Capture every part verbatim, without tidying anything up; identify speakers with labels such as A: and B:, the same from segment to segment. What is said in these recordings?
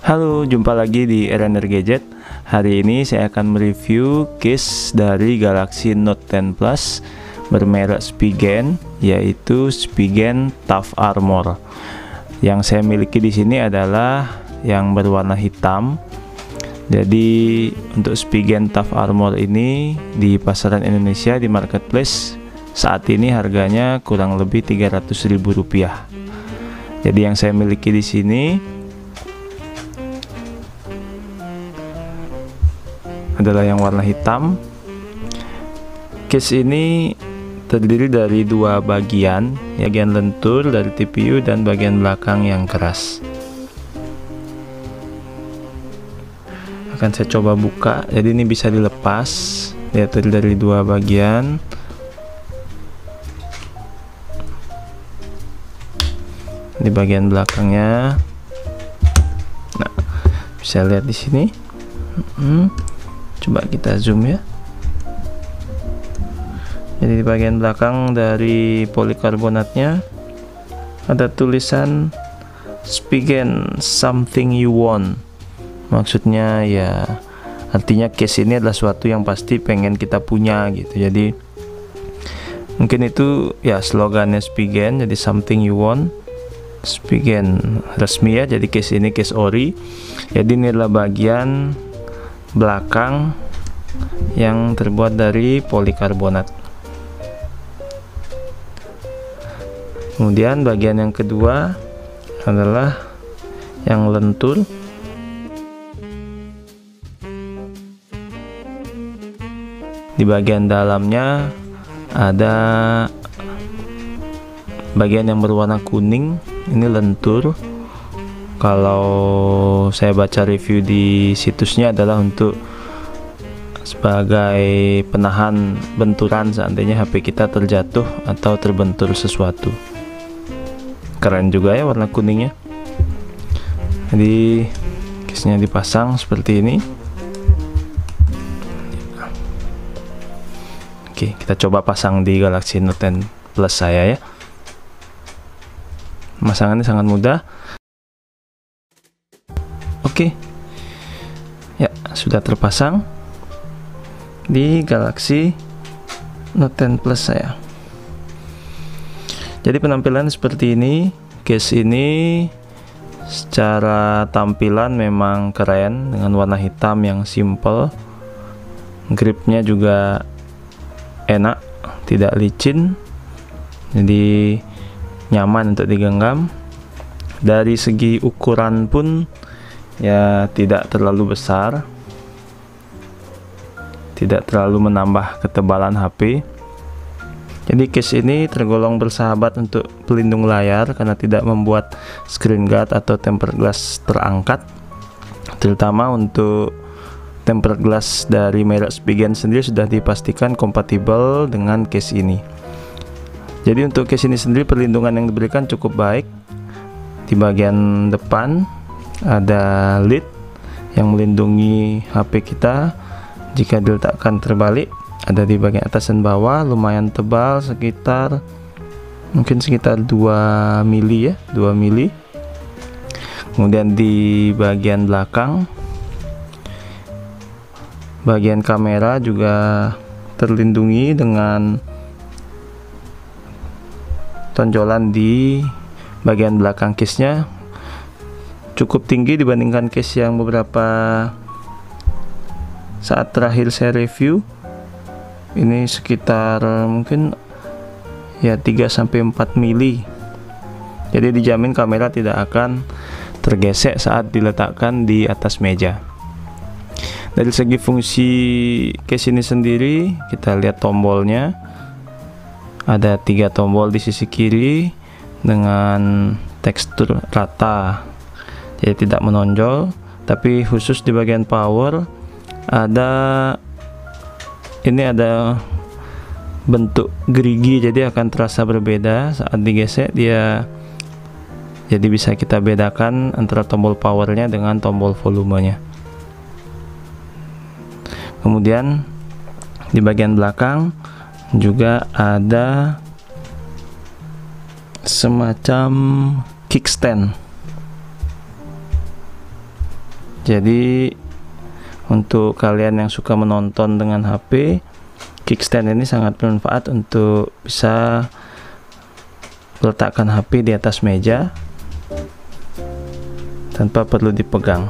A: Halo, jumpa lagi di Eraner Gadget. Hari ini saya akan mereview case dari Galaxy Note ten Plus bermerek Spigen, yaitu Spigen Tough Armor. Yang saya miliki di sini adalah yang berwarna hitam. Jadi untuk Spigen Tough Armor ini di pasaran Indonesia di marketplace saat ini harganya kurang lebih tiga ratus ribu rupiah. Jadi yang saya miliki di sini adalah yang warna hitam. Case ini terdiri dari dua bagian, bagian lentur dari T P U dan bagian belakang yang keras. Akan saya coba buka. Jadi ini bisa dilepas. Lihat, terdiri dari dua bagian. Di bagian belakangnya, nah bisa lihat di sini. Hmm. Coba kita zoom ya. Jadi di bagian belakang dari polikarbonatnya ada tulisan Spigen something you want. Maksudnya ya artinya case ini adalah suatu yang pasti pengen kita punya gitu. Jadi mungkin itu ya slogannya Spigen, jadi something you want. Spigen resmi ya, jadi case ini case ori. Jadi ini adalah bagian belakang yang terbuat dari polikarbonat. Kemudian bagian yang kedua adalah yang lentur. Di bagian dalamnya ada bagian yang berwarna kuning, ini lentur. Kalau saya baca review di situsnya adalah untuk sebagai penahan benturan seandainya H P kita terjatuh atau terbentur sesuatu. Keren juga ya warna kuningnya. Jadi case-nya dipasang seperti ini. Oke, kita coba pasang di Galaxy Note ten Plus saya ya. Pemasangannya sangat mudah. Oke, ya sudah terpasang di Galaxy Note ten Plus saya. Jadi penampilan seperti ini. Case ini secara tampilan memang keren dengan warna hitam yang simple. Gripnya juga enak, tidak licin, jadi nyaman untuk digenggam. Dari segi ukuran pun ya tidak terlalu besar, tidak terlalu menambah ketebalan H P. Jadi case ini tergolong bersahabat untuk pelindung layar karena tidak membuat screen guard atau tempered glass terangkat. Terutama untuk tempered glass dari merek Spigen sendiri sudah dipastikan kompatibel dengan case ini. Jadi untuk case ini sendiri perlindungan yang diberikan cukup baik. Di bagian depan ada lid yang melindungi H P kita jika diletakkan terbalik. Ada di bagian atas dan bawah, lumayan tebal, sekitar mungkin sekitar dua mili ya, dua mili. Kemudian di bagian belakang, bagian kamera juga terlindungi dengan tonjolan di bagian belakang case-nya. Cukup tinggi dibandingkan case yang beberapa saat terakhir saya review. Ini sekitar mungkin ya tiga sampai empat mili. Jadi dijamin kamera tidak akan tergesek saat diletakkan di atas meja. Dari segi fungsi case ini sendiri, kita lihat tombolnya. Ada tiga tombol di sisi kiri dengan tekstur rata, jadi tidak menonjol. Tapi khusus di bagian power ada ini ada bentuk gerigi, jadi akan terasa berbeda saat digesek dia. Jadi bisa kita bedakan antara tombol powernya dengan tombol volumenya. Kemudian di bagian belakang juga ada semacam kickstand. Jadi untuk kalian yang suka menonton dengan H P, kickstand ini sangat bermanfaat untuk bisa letakkan H P di atas meja tanpa perlu dipegang.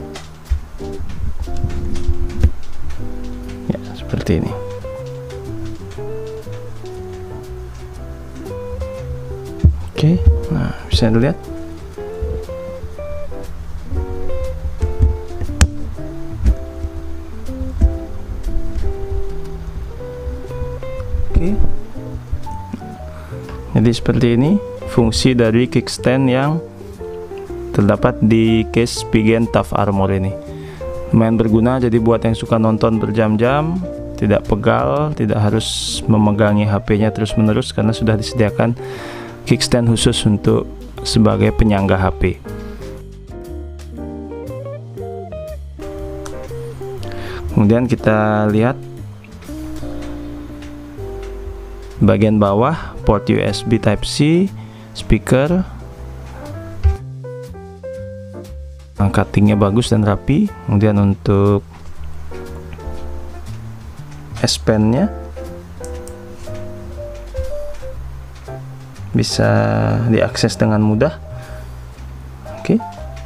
A: Ya, seperti ini. Oke, nah bisa dilihat. Oke. Jadi seperti ini fungsi dari kickstand yang terdapat di case Spigen Tough Armor ini. Lumayan berguna, jadi buat yang suka nonton berjam-jam, tidak pegal, tidak harus memegangi H P-nya terus-menerus karena sudah disediakan kickstand khusus untuk sebagai penyangga H P. Kemudian kita lihat bagian bawah, port U S B Type C, speaker, cuttingnya bagus dan rapi. Kemudian untuk S Pen-nya bisa diakses dengan mudah. Oke.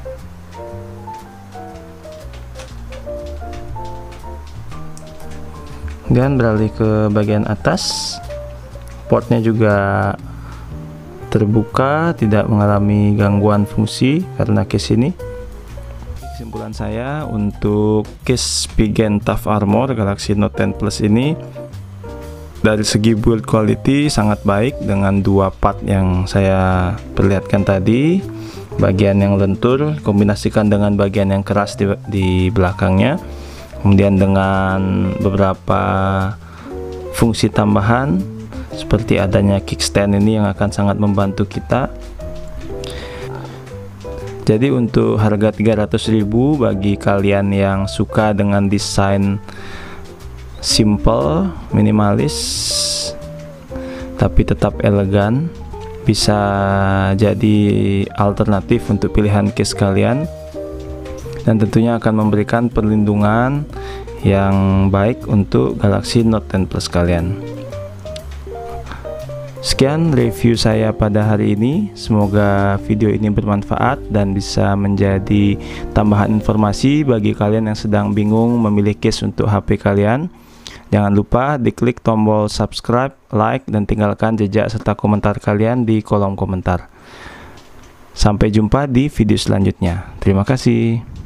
A: Dan beralih ke bagian atas, portnya juga terbuka, tidak mengalami gangguan fungsi karena case ini. Kesimpulan saya untuk case Spigen Tough Armor Galaxy Note ten Plus ini, dari segi build quality sangat baik dengan dua part yang saya perlihatkan tadi. Bagian yang lentur kombinasikan dengan bagian yang keras di, di belakangnya, kemudian dengan beberapa fungsi tambahan seperti adanya kickstand ini yang akan sangat membantu kita. Jadi untuk harga tiga ratus ribu bagi kalian yang suka dengan desain simple, minimalis tapi tetap elegan, bisa jadi alternatif untuk pilihan case kalian, dan tentunya akan memberikan perlindungan yang baik untuk Galaxy Note ten Plus kalian. Sekian review saya pada hari ini, semoga video ini bermanfaat dan bisa menjadi tambahan informasi bagi kalian yang sedang bingung memilih case untuk H P kalian. Jangan lupa diklik tombol subscribe, like, dan tinggalkan jejak serta komentar kalian di kolom komentar. Sampai jumpa di video selanjutnya. Terima kasih.